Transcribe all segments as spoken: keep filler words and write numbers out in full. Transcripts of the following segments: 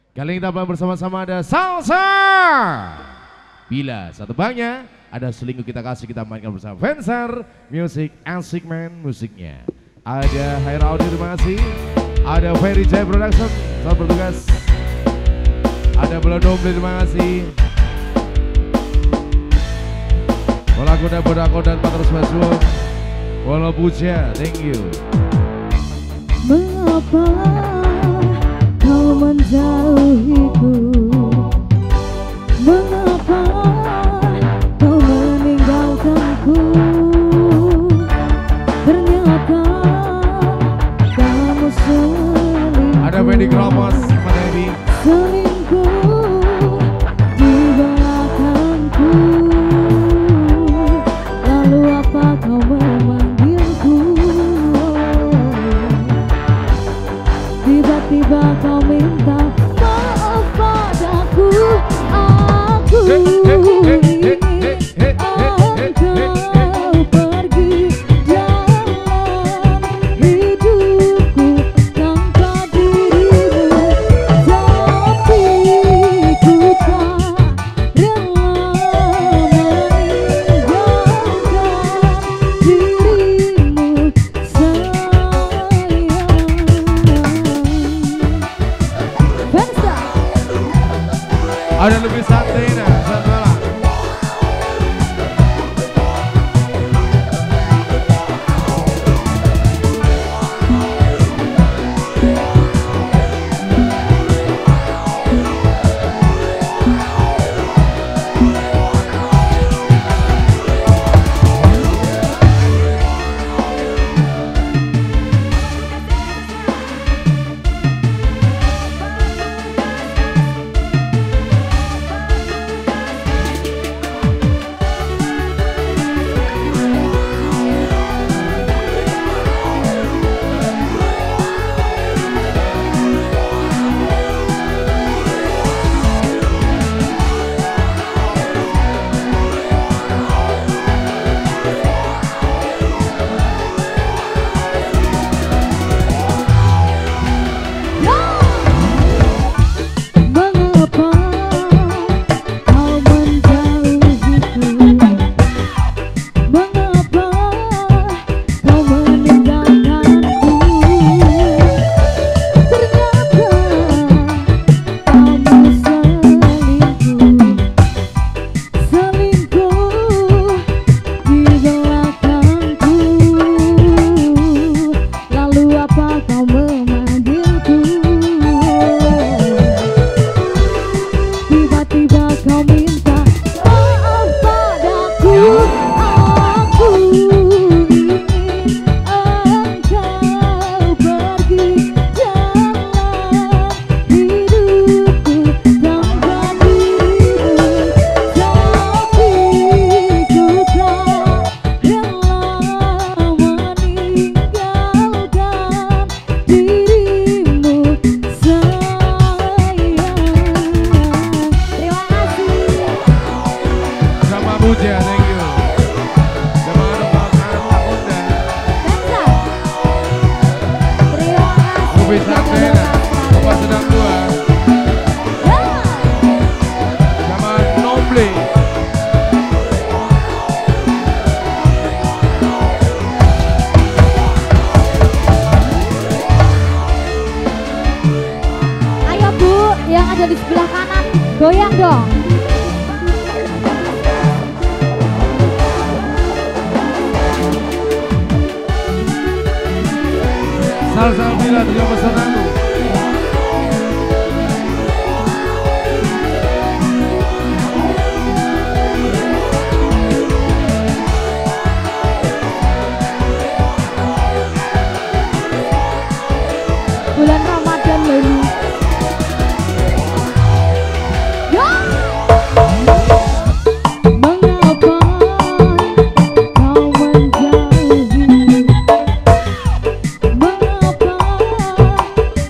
Kali ini kita pulang bersama-sama ada salsa. Bila satu bangnya ada selingkuh kita kasih, kita mainkan bersama Fencer Music Asik Man musiknya. Ada Haira Audio, terima kasih. Ada Ferry Jaya Production, selamat bertugas. Ada Belodom, terima kasih. Bola Koda Bodako dan Patrus Masuk. Bola Puja, thank you. Mengapa kau menjauhiku? Mengapa kau meninggalkanku? Ternyata kamu selingkuh. Ada Benny Kramos, Mas Ebi. Selingkuh di belakangku. Lalu apa kau memanggilku? Tiba-tiba kau minta maaf padaku. Aku ingin engkau pergi dalam hidupku tanpa dirimu. Tapi ku tak rela meninggalkan dirimu, sayang. Fencer. Ada lebih santai nah, selamat malam. Puja, thank you. Jemaah Rumah Kanan Lakunda. Terima kasih. Kopi Santai, Kopi Sedang Dua. Jemaah Noble. Ayo Bu, yang ada di sebelah kanan, goyang dong. Salsa Bila juga pesan aku. Bulan Ramadan lalu. Mengapa kau menjauhi? Mengapa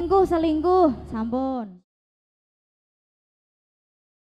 selingkuh, selingkuh. Sampun.